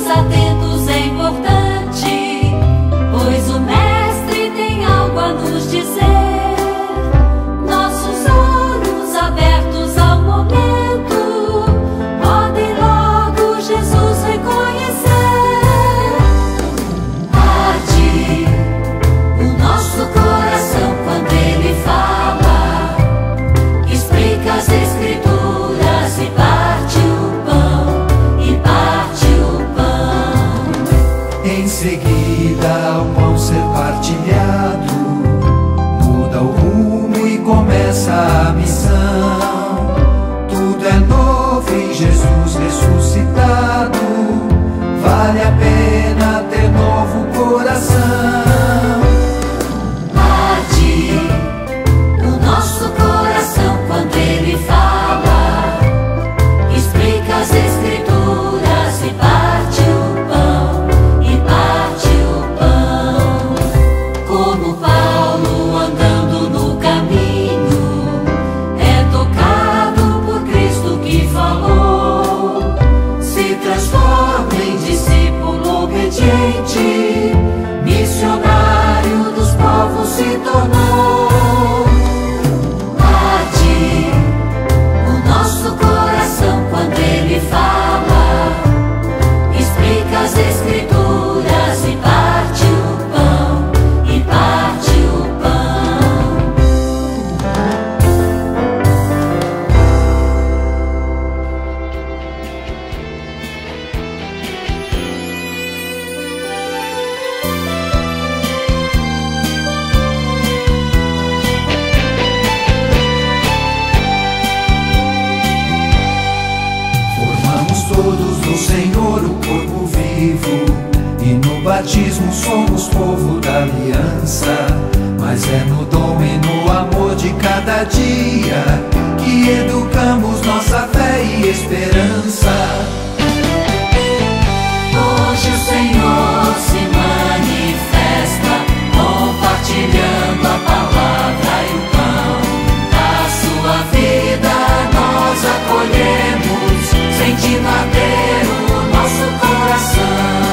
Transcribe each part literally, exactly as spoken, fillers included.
atentos é importante, pois o Mestre tem algo a nos dizer. Nossos olhos abertos ao momento podem logo Jesus reconhecer. Arde o nosso coração quando Ele fala, explica as Escrituras e parte o pão, e parte o pão. Em seguida, o pão ser partilhado muda o rumo e começa a missão. Tudo é novo em Jesus ressuscitado, vale a pena ter novo coração. Arde o nosso coração quando Ele fala, explica as Escrituras e parte o pão, e parte o pão. Como Paulo andando no caminho, é tocado por Cristo que falou, se transforma em discípulo obediente, missionário dos povos se tornou. Arde o nosso coração quando Ele fala, explica as Escrituras e parte o pão, e parte o pão. Formamos todos no Senhor o corpo vivo, e no batismo somos povo da aliança. Mas é no dom e no amor de cada dia que educamos nossa fé e esperança. Hoje o Senhor se manifesta, compartilhando a palavra e o pão. A sua vida nós acolhemos, sentindo arder o nosso coração.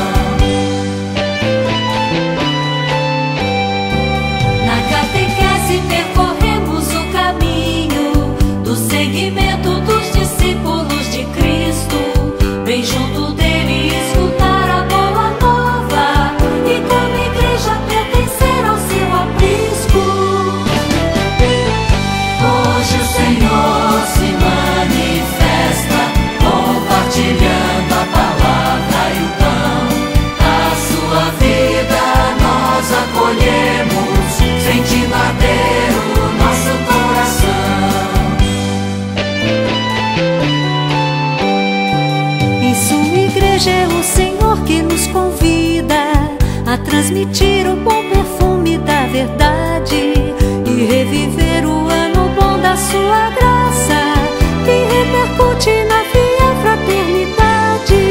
Na catequese percorremos o caminho do seguimento dos discípulos de Cristo, bem junto dele escutar a boa nova e como igreja pertencer ao seu aprisco. Hoje o Senhor se manifesta, compartilhando a palavra e o pão. A sua vida nós acolhemos, sentindo arder o nosso coração. Em sua igreja é o Senhor que nos convida a transmitir o bom perfume da verdade e reviver o ano bom da sua graça, que repercute na fiel fraternidade.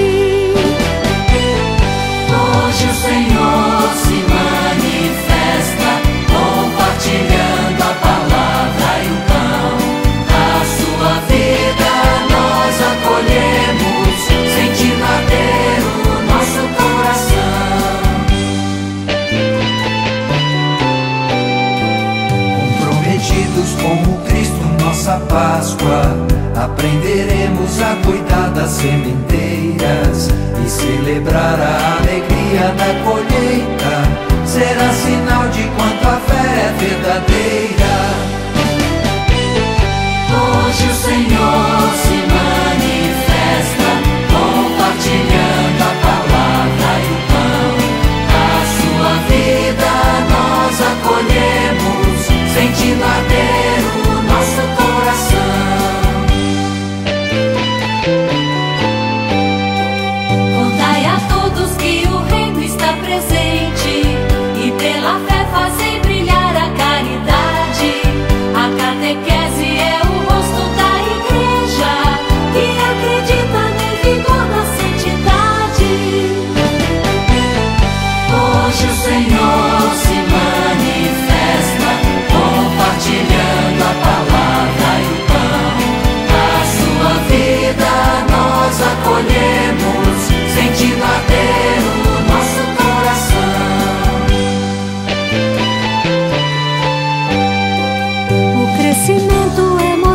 Hoje o Senhor se manifesta, compartilhando a palavra e o pão. A sua vida nós acolhemos, sentindo arder o nosso coração. Comprometidos com o Cristo, nossa Páscoa, aprenderemos a cuidar das sementeiras e celebrar a alegria da colheita. Será sinal de quanto a fé é verdadeira. Hoje o Senhor se manifesta, compartilhando a palavra e o pão. A sua vida nós acolhemos, sentindo arder o nosso coração. Contai a todos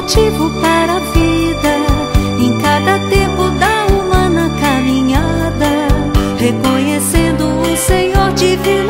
motivo para a vida, em cada tempo da humana caminhada, reconhecendo o Senhor divino